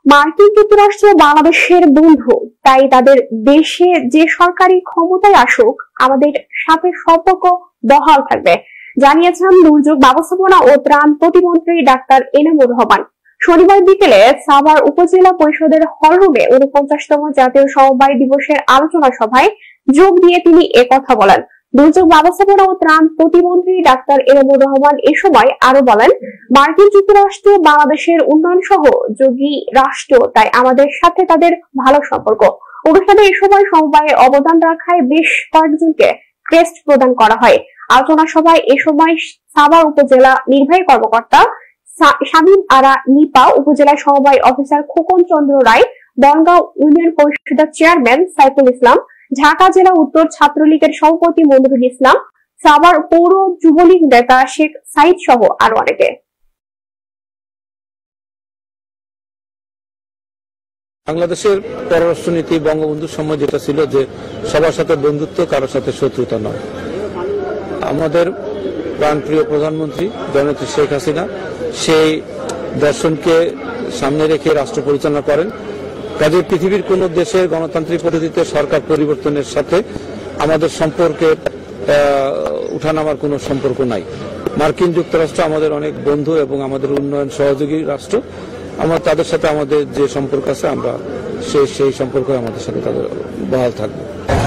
মার্কিন যুক্তরাষ্ট্র বাংলাদেশের বন্ধু, তাই তাদের দেশে যে সরকারি ক্ষমতায় আসুক আমাদের সাথে সম্পর্ক বহাল থাকবে, জানিয়েছেন দুর্যোগ ব্যবস্থাপনা ও ত্রাণ প্রতিমন্ত্রী ডাক্তার এনামুর রহমান। শনিবার বিকেলে সাভার উপজেলা পরিষদের হলরুমে ৪৯তম জাতীয় সমবায় দিবসের আলোচনা সভায় যোগ দিয়ে তিনি একথা বলেন। দুর্যোগ ব্যবস্থাপনা ও ত্রাণ প্রতিমন্ত্রী ডাক্তার এনামুর রহমান এ সময় আরো বলেন, মার্কিন যুক্তরাষ্ট্র বাংলাদেশের উন্নয়ন সহযোগী রাষ্ট্র, তাই আমাদের সাথে তাদের ভালো সম্পর্ক। অনুষ্ঠানে এ সময় সমবায়ে অবদান রাখায় বেশ কয়েকজনকে ক্রেস্ট প্রদান করা হয়। আলোচনা সভায় এ সময় সাভার উপজেলা নির্বাহী কর্মকর্তা শামীম আরা নিপা, উপজেলা সমবায় অফিসার খোকন চন্দ্র রায়, বনগাঁও ইউনিয়ন পরিষদের চেয়ারম্যান সাইফুল ইসলাম, ঢাকা জেলা উত্তর ছাত্রলীগের সভাপতি মনিরুল ইসলাম, সাভার পৌর যুবলীগ নেতা শেখ সাইদ সহ আরো অনেকে। বাংলাদেশের পররাষ্ট্রনীতি বঙ্গবন্ধুর সময় যেটা ছিল যে সবার সাথে বন্ধুত্ব, কারোর সাথে শত্রুতা নয়। আমাদের প্রাণপ্রিয় প্রধানমন্ত্রী জননেত্রী শেখ হাসিনা সেই দর্শনকে সামনে রেখে রাষ্ট্র পরিচালনা করেন। কাজে পৃথিবীর কোন দেশের গণতান্ত্রিক পদ্ধতিতে সরকার পরিবর্তনের সাথে আমাদের সম্পর্কে উঠানামার কোনো সম্পর্ক নাই। মার্কিন যুক্তরাষ্ট্র আমাদের অনেক বন্ধু এবং আমাদের উন্নয়ন সহযোগী রাষ্ট্র। আমরা তাদের সাথে আমাদের যে সম্পর্ক আছে, আমরা সেই সম্পর্ক আমাদের সাথে তাদের বহাল থাকবো।